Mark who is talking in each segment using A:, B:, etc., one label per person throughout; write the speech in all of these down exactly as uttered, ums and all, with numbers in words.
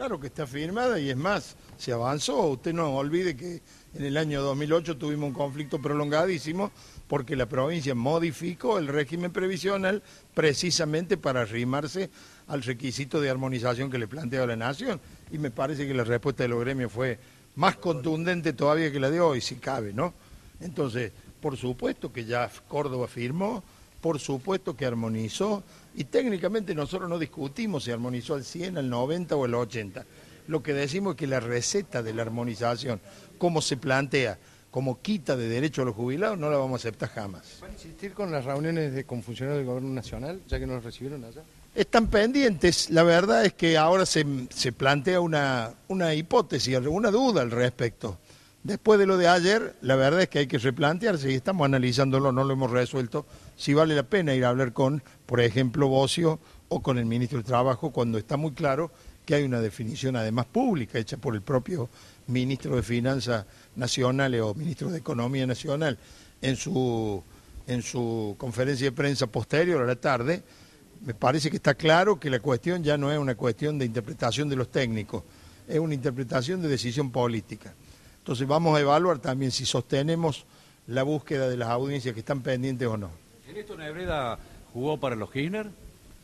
A: Claro que está firmada y es más, se avanzó. Usted no olvide que en el año dos mil ocho tuvimos un conflicto prolongadísimo porque la provincia modificó el régimen previsional precisamente para arrimarse al requisito de armonización que le planteaba la Nación. Y me parece que la respuesta de los gremios fue más contundente todavía que la de hoy, si cabe, ¿no? Entonces, por supuesto que ya Córdoba firmó, por supuesto que armonizó, y técnicamente nosotros no discutimos si armonizó al cien, al noventa o al ochenta. Lo que decimos es que la receta de la armonización, como se plantea, como quita de derecho a los jubilados, no la vamos a aceptar jamás.
B: ¿Van a insistir con las reuniones de, con funcionarios del Gobierno Nacional, ya que no los recibieron allá?
A: Están pendientes, la verdad es que ahora se, se plantea una, una hipótesis, una duda al respecto. Después de lo de ayer, la verdad es que hay que replantearse y estamos analizándolo, no lo hemos resuelto, si vale la pena ir a hablar con, por ejemplo, Bocio o con el ministro de Trabajo, cuando está muy claro que hay una definición además pública hecha por el propio ministro de Finanzas Nacionales o ministro de Economía Nacional en su, en su conferencia de prensa posterior a la tarde. Me parece que está claro que la cuestión ya no es una cuestión de interpretación de los técnicos, es una interpretación de decisión política. Entonces vamos a evaluar también si sostenemos la búsqueda de las audiencias que están pendientes o no.
C: ¿Ernesto Nebreda jugó para los Kirchner?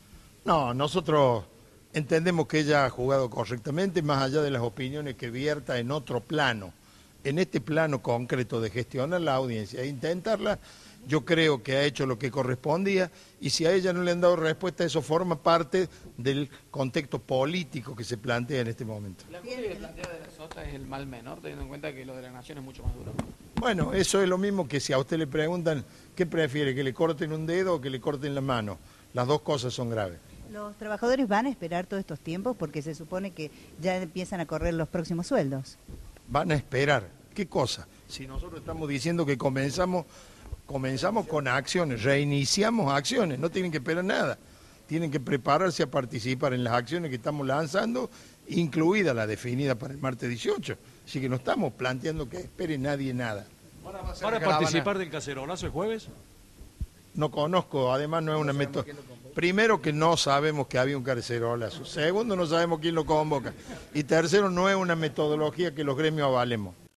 A: No, nosotros entendemos que ella ha jugado correctamente, más allá de las opiniones que vierta en otro plano. En este plano concreto de gestionar la audiencia e intentarla, yo creo que ha hecho lo que correspondía, y si a ella no le han dado respuesta, eso forma parte del contexto político que se plantea en este momento.
D: La cosa que plantea de la Sota es el mal menor, teniendo en cuenta que lo de la Nación es mucho más duro.
A: Bueno, eso es lo mismo que si a usted le preguntan qué prefiere, que le corten un dedo o que le corten la mano. Las dos cosas son graves.
E: ¿Los trabajadores van a esperar todos estos tiempos porque se supone que ya empiezan a correr los próximos sueldos?
A: Van a esperar. ¿Qué cosa? Si nosotros estamos diciendo que comenzamos, comenzamos con acciones, reiniciamos acciones, no tienen que esperar nada. Tienen que prepararse a participar en las acciones que estamos lanzando, incluida la definida para el martes dieciocho. Así que no estamos planteando que espere nadie nada.
C: ¿Para participar del cacerolazo el jueves?
A: No conozco, además no es una método. Primero que no sabemos que había un cacerolazo. Segundo, no sabemos quién lo convoca. Y tercero, no es una metodología que los gremios avalemos.